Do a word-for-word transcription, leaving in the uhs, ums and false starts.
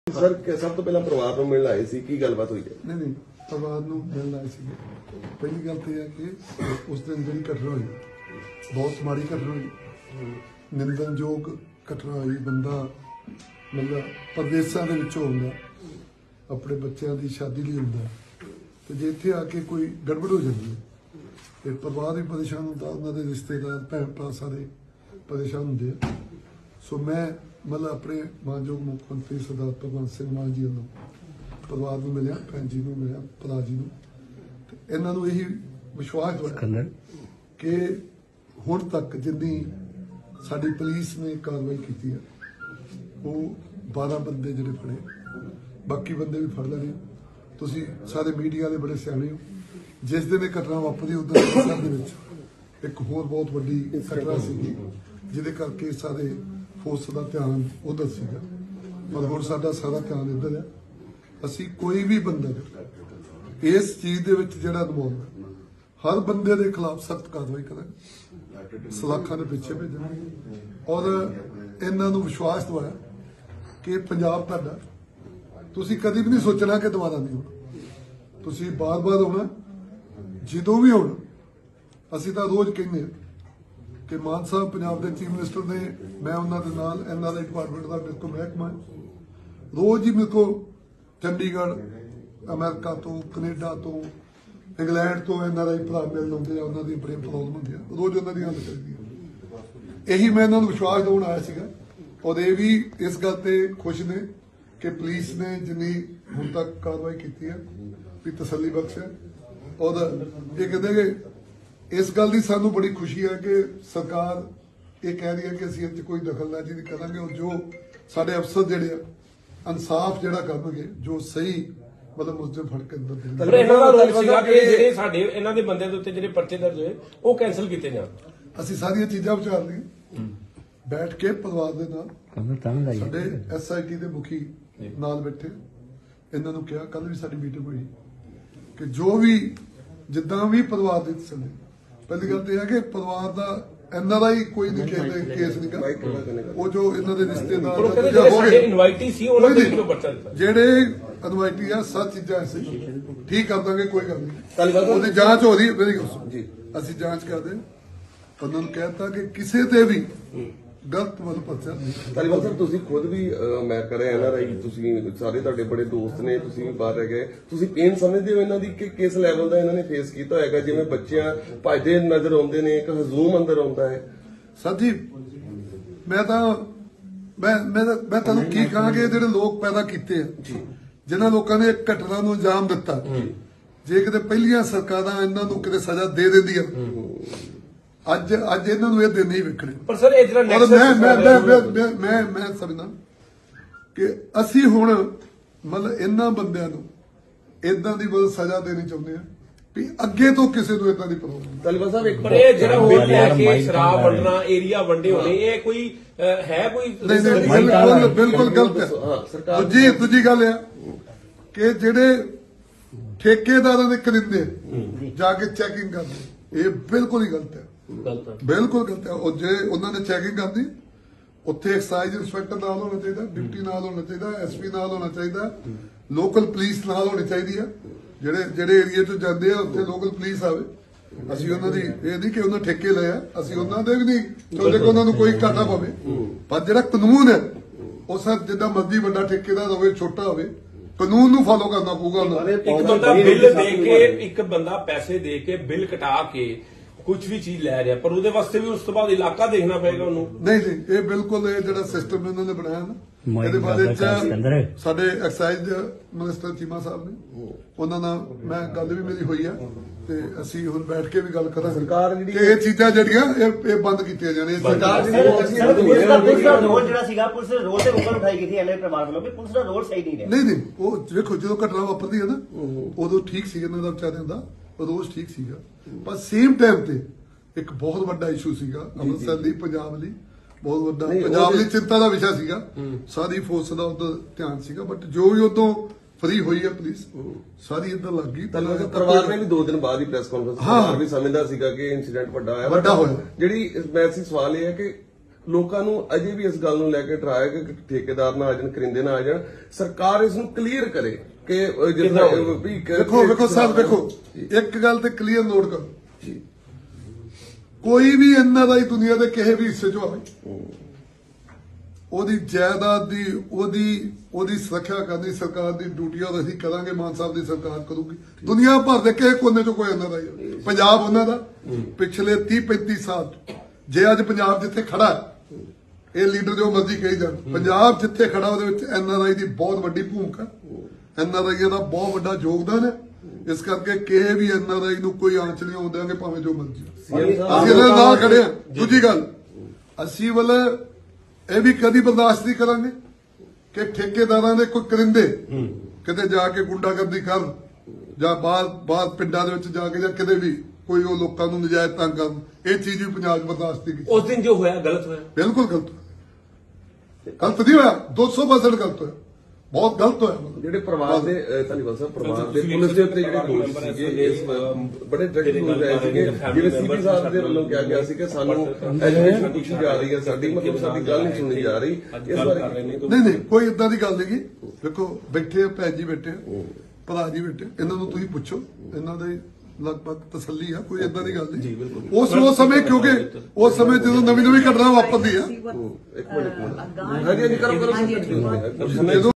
Sir सब तो पहला परिवार को मिलने आए सी की गलबात हुई है? नहीं नहीं परिवार को मिलने आए थे। पहली गल तो यह है कि उस दिन जी घटना हुई बहुत माड़ी घटना हुई, निंदनयोग घटना हुई। बंदा मतलब प्रदेशों के आंदा अपने बच्चों की शादी लिए आता, तो जे इत्थे आके कोई गड़बड़ हो जाती है तो परिवार भी परेशान होता, उन्होंने रिश्तेदार भैन भरा सारे परेशान होंगे। सो मैं मतलब अपने मानयोग मुख्यमंत्री सरदार भगवंत सिंह मान जी वालों परिवार को मिलिया, भैन जी को मिलिया, भरा जी को, इन्हों यही विश्वास दिलाया कि हुण तक जिन्नी साडी पुलिस ने कार्रवाई की है वो बारह बंदे जिहड़े फड़े, बाकी बंदे भी फड़ लेने। तुसीं सारे मीडिया वाले बड़े सियाणे हो। जिस दिन ये घटना वापरी उस दिन एक होर बहुत वड्डी घटना सीगी जिहदे करके सारे फोर्स का ध्यान उधर सीगा, पर हुण साडा सारा ध्यान इधर है। असीं कोई भी बंदा इस चीज़ दे विच जिहड़ा इन्वॉल्व है हर बंदे के खिलाफ सख्त कार्रवाई करांगे, सलाखा ने पिछे भेजना और इन्हां नूं विश्वास दवाया कि पंजाब तुहाडा, तुसीं कदी भी नहीं सोचना कि दोबारा नहीं होना, तुसीं बार बार होना, जदों भी होना। असीं तां रोज़ कहने कि मान साहब पंजाब के चीफ मिनिस्टर ने, मैं उन्होंने नाल एन आर आई डिपार्टमेंट का मेरे को महकमा है, रोज़ ही मेरे को चंडीगढ़ अमेरिका तो कनेडा तो इंग्लैंड तो एन आर आई भरा मिलने आते, उन्होंने बड़ी प्रॉब्लम होंगी, रोज़ उन्होंने हल करी। यही मैं इन्होंने विश्वास दिलाउण आया सीगा और ये भी इस गल ते खुश ने कि पुलिस ने जिन्नी हुण तक कार्रवाई की है भी तसल्ली बख्श है। और ये कहते कि इस गल की सानू बड़ी खुशी है कि सरकार ये कह रही है कि असीं इस कोई दखलअंदाजी नहीं करांगे और जो साडे अफसर जिहड़े आ इंसाफ जिहड़ा करनगे, जो सही मतलब मुलजिम फड़ के अंदर देणगे। पर इन्हां दा रोल सीगा कि ਜਿਹੜੇ ਸਾਡੇ ਇਹਨਾਂ ਦੇ ਬੰਦਿਆਂ ਦੇ ਉੱਤੇ ਜਿਹੜੇ ਪਰਚੇ ਦਰਜ ਹੋਏ ਉਹ ਕੈਂਸਲ ਕੀਤੇ ਜਾਣ। ਅਸੀਂ ਸਾਰੀਆਂ ਚੀਜ਼ਾਂ ਵਿਚਾਰ ਲਈਆਂ बैठ के परिवार के नाल, साडे एस आई टी के मुखी नाल बैठे, इन्हां नूं कहा, कल भी साडी मीटिंग हुई कि जो भी जिद्दां भी परिवार दे तसल्ली। पहली गल तो यह है कि परिवार का एन आर आई कोई नहीं कहते केस नहीं कर, वो जो इन्हां दे रिश्तेदार जेडे इनवाइटी है सब चीज़ां ऐसे ठीक कर देंगे, कोई गल नहीं। उहदी जांच हो रही है, मेरी गल सुनो, असीं जांच करदे उन्होंने कहता कि किसी ते भी गलत मतलब पर्चा नहीं। तालीबान साहब तुसीं खुद भी अमेरिका रहे एन आर आई, तुसीं सारे तुहाडे बड़े दोस्त ने, तुसीं भी बाहर रह गए, तुसीं पेन समझदे हो इन्हां दी कि किस लैवल दा इन्हां ने फेस कीता होएगा? जिवें बच्चियां भजदे नजर आउंदे ने, एक हजूम अंदर आउंदा है। सर जी मैं तां मैं मैं मैं तुहानूं की कहां कि जिहड़े लोग पैदा कीते हैं, जिन्हां लोकां ने घटना नूं अंजाम दित्ता, जे किते पहिलियां सरकारां इन्हां नूं किते सज़ा दे दिंदियां अज अज इन्हां नूं इह दिन नहीं वेखणे। पर सर इह जिहड़ा नैक्सस मैं मैं मैं मैं मैं समझदा कि असीं हुण मतलब इन्हां बंदियां नूं इदां दी मतलब सज़ा देनी चाहुंदे आ भी अगे तो किसी नूं इदां दी प्रॉब्लम। तालीबान साहब एक पर इह जिहड़ा हो रिहा कि शराब वंडना, एरिया वंडे होने, इह कोई है कोई नहीं नहीं बिल्कुल बिल्कुल गलत है। दूजी दूजी गल है कि जिहड़े ठेकेदारां दे करिंदे जाके चैकिंग करदे, ये बिल्कुल ही गलत है, बिल्कुल गलत है। और जे उन्होंने चैकिंग करनी उत्थे एक्साइज इंस्पैक्टर नाल होना चाहिए, डिप्टी नाल होना चाहिए, एस पी नाल होना चाहिए, लोकल पुलिस नाल होनी चाहिए। जेडे जेडे एरिया चो जाते हैं उत्थे लोकल पुलिस आवे। असीं उन्हां दी ये नहीं कि उन्होंने ठेके लए, असीं उन्हां दे भी नहीं चाहुंदे कि उन्हां नूं कोई घाटा पवे, पर जिहड़ा कानून है वो सर जिद्दां मर्जी वड्डा ठेकेदार होवे छोटा होवे, कानून नूं फॉलो करना पऊगा। एक बंदा बिल दे के, एक बंदा पैसे दे के बिल कटा के कुछ भी चीज लै रहा, पर उहदे वास्ते भी उस तो बाद इलाका देखना पड़ेगा उन्होंने। नहीं नहीं ये बिल्कुल ये जिहड़ा सिस्टम इन्होंने बनाया ना, ਇਹਦੇ ਬਾਰੇ ਚ ਸਾਡੇ ਐਕਸਾਈਜ਼ ਮਿਨਿਸਟਰ ਚੀਮਾ ਸਾਹਿਬ ਨੇ, ਉਹਨਾਂ ਨਾਲ ਮੈਂ ਗੱਲ ਵੀ ਮੇਰੀ ਹੋਈ ਆ ਤੇ ਅਸੀਂ ਹੁਣ ਬੈਠ ਕੇ ਵੀ ਗੱਲ ਕਰਾਂਗੇ ਸਰਕਾਰ ਜਿਹੜੀ ਇਹ ਚੀਜ਼ਾਂ ਜਿਹੜੀਆਂ ਇਹ ਇਹ ਬੰਦ ਕੀਤੀਆਂ ਜਾਣੀਆਂ। ਸਰਕਾਰ ਪੁਲਿਸ ਦਾ ਪੁਲਿਸ ਦਾ ਰੋਲ ਜਿਹੜਾ ਸੀਗਾ, ਪੁਲਿਸ ਦੇ ਰੋਲ ਤੇ ਉਂਗਲ ਉਠਾਈ ਗਈ ਸੀ ਐਨਆਈ ਪਰਿਵਾਰ ਵੱਲੋਂ ਕਿ ਪੁਲਿਸ ਦਾ ਰੋਲ ਸਹੀ ਨਹੀਂ ਰਿਹਾ। ਨਹੀਂ ਨਹੀਂ ਉਹ ਵੇਖੋ ਜਦੋਂ ਘਟਨਾ ਵਾਪਰਦੀ ਹੈ ਨਾ ਉਦੋਂ ਠੀਕ ਸੀ ਇਹਨਾਂ ਦਾ ਵਿਚਾਰਿਆਂ ਦਾ, ਰੋਜ਼ ਠੀਕ ਸੀਗਾ, ਪਰ ਸੇਮ ਟਾਈਮ ਤੇ ਇੱਕ ਬਹੁਤ ਵੱਡਾ ਇਸ਼ੂ ਸੀਗਾ ਅੰਮ੍ਰਿਤਸਰ ਲਈ, ਪੰਜਾਬ ਲਈ बहुत वड्डा पंजाब दी चिंता का विषय सीगा, सारी फोर्स का उधर ध्यान सीगा, बट जो भी उदों फ्री हुई है पुलिस सारी इधर लग गई। परिवार ने भी दो दिन बाद ही प्रेस कॉन्फ्रेंस भी समझदा सीगा कि इंसीडेंट वड्डा होया, वड्डा होया। जिहड़ी वैसी सवाल यह है कि ਲੋਕਾਂ ਨੂੰ ਅਜੇ ਵੀ ਇਸ ਗੱਲ ਨੂੰ ਲੈ ਕੇ ਡਰਾਇਆ ਕਿ ਠੇਕੇਦਾਰ ਨਾ ਆ ਜਾਣ, ਕਰਿੰਦੇ ਨਾ ਆ ਜਾਣ। ਸਰਕਾਰ ਇਸ ਨੂੰ ਕਲੀਅਰ ਕਰੇ ਕਿ ਅਹ, ਜਿੱਦਾਂ ਵੀ ਕ- ਵੇਖੋ ਵੇਖੋ ਸਾਹਿਬ ਵੇਖੋ, ਇੱਕ ਗੱਲ ਤੇ ਕਲੀਅਰ ਨੋਟ ਕਰੋ, ਕੋਈ ਵੀ ਐਨਆਰਆਈ ਦੁਨੀਆ ਦੇ ਕਿਸੇ ਵੀ ਹਿੱਸੇ 'ਚੋਂ ਆਵੇ, ਉਹਦੀ ਜਾਇਦਾਦ ਦੀ ਉਹਦੀ ਉਹਦੀ ਸੁਰੱਖਿਆ ਕਰਨੀ ਸਰਕਾਰ ਦੀ ਡਿਊਟੀ ਆ, ਔਰ ਅਸੀਂ ਕਰਾਂਗੇ, ਮਾਨ ਸਾਹਿਬ ਦੀ ਸਰਕਾਰ ਕਰੂਗੀ। ਦੁਨੀਆ ਭਰ ਦੇ ਕਿਸੇ ਕੋਨੇ 'ਚੋਂ ਕੋਈ ਐਨਆਰਆਈ ਹੋਵੇ, ਪੰਜਾਬ ਉਹਨਾਂ ਦਾ ਪਿਛਲੇ ਤੀਹ ਪੈਂਤੀ ਸਾਲ ਜੇ ਅੱਜ ਪੰਜਾਬ ਜਿੱਥੇ ਖੜਾ ਹੈ, ਇਹ ਲੀਡਰ ਜੋ ਮਰਜ਼ੀ ਕਹੀ ਜਾਣ, ਪੰਜਾਬ ਜਿੱਥੇ ਖੜਾ ਉਹਦੇ ਵਿੱਚ ਐਨਆਰਆਈ ਦੀ ਬਹੁਤ ਵੱਡੀ ਭੂਮਿਕਾ, ਐਨਆਰਆਈ ਦਾ ਬਹੁਤ ਵੱਡਾ ਯੋਗਦਾਨ ਹੈ। ਇਸ ਕਰਕੇ ਕਿਸੇ ਵੀ ਐਨਆਰਆਈ ਨੂੰ ਕੋਈ ਆਂਚ ਨਹੀਂ ਆਉਣ ਦਿਆਂਗੇ, ਭਾਵੇਂ ਜੋ ਮਰਜ਼ੀ। ਅਸੀਂ ਇਹਨਾਂ ਨਾਲ ਖੜੇ ਹਾਂ। ਦੂਜੀ ਗੱਲ, ਅਸੀਂ ਵੱਲ ਇਹ ਵੀ ਕਦੀ ਬਰਦਾਸ਼ਤ ਨਹੀਂ ਕਰਾਂਗੇ ਕਿ ਠੇਕੇਦਾਰਾਂ ਦੇ ਕੋਈ ਕਰਿੰਦੇ ਕਿਤੇ ਜਾ ਕੇ ਗੁੰਡਾਗਰਦੀ ਕਰਨ, ਜਾਂ ਬਾਹਰ ਬਾਹਰ ਪਿੰਡਾਂ ਦੇ ਵਿੱਚ ਜਾ ਕੇ, ਜਾਂ ਕਿਤੇ ਵੀ ਕੋਈ ਉਹ ਲੋਕਾਂ ਨੂੰ ਨਜਾਇਜ਼ ਤੰਗ ਕਰਨ। ਇਹ ਚੀਜ਼ ਵੀ ਪੰਜਾਬ 'ਚ ਬਰਦਾਸ਼ਤ ਨਹੀਂ ਕੀਤੀ। ਉਸ ਦਿਨ ਜੋ ਹੋਇਆ ਗਲਤ ਹੋਇਆ, ਬਿਲਕੁਲ ਗਲਤ ਹੋਇਆ। ਗਲਤ ਨਹੀਂ ਹੋਇਆ, ਦੋ ਸੌ ਪਰਸੈਂਟ ਗਲਤ ਹੋਇਆ, ਬਹੁਤ ਗਲਤ ਹੋਇਆ। ਜਿਹੜੇ ਪਰਿਵਾਰ ਦੇ ਅਹ, ਧੰਨਵਾਦ ਸਾਹਿਬ, ਪਰਿਵਾਰ ਦੇ ਪੁਲਿਸ ਦੇ ਉੱਤੇ ਜਿਹੜੇ ਦੋਸ਼ ਸੀਗੇ ਇਸ ਬੜੇ ਡਰੈਕਟ ਦੋਸ਼ ਆਏ ਸੀਗੇ, ਜਿਵੇਂ ਸੀਪੀ ਸਾਹਿਬ ਦੇ ਵੱਲੋਂ ਕਿਹਾ ਗਿਆ ਸੀ ਕਿ ਸਾਨੂੰ ਐਜੂਕੇਸ਼ਨ ਪੁੱਛੀ ਜਾ ਰਹੀ ਹੈ, ਸਾਡੀ ਮਤਲਬ ਸਾਡੀ ਗੱਲ ਨਹੀਂ ਸੁਣੀ ਜਾ ਰਹੀ। ਇਸ ਬਾਰੇ ਨਹੀਂ ਨਹੀਂ ਕੋਈ ਇਦਾਂ ਦੀ ਗੱਲ ਨਹੀਂ। ਦੇਖੋ ਬੈਠੇ ਆ ਭੈਣ ਜੀ, ਬੈਠੇ ਆ ਭਰਾ ਜੀ, ਬੈਠੇ, ਇਹਨਾਂ ਨੂੰ ਤੁਸੀਂ ਪੁੱਛੋ, ਇਹਨਾਂ ਦੇ ਲਗਭਗ ਤਸੱਲੀ ਆ, ਕੋਈ ਇਦਾਂ ਦੀ ਗੱਲ ਨਹੀਂ। ਉਸ ਉਸ ਸਮੇਂ ਕਿਉਂਕਿ ਉਸ ਸਮੇਂ ਜਦੋਂ ਨਵੀਂ ਨਵੀਂ ਘਟਨਾ ਵਾਪਰਦੀ ਆ, ਇੱਕ ਮਿੰਟ ਇੱਕ ਮਿੰਟ ਹਾਂਜੀ ਹਾਂਜੀ ਕਰੋ ਕਰੋ ਜਦੋਂ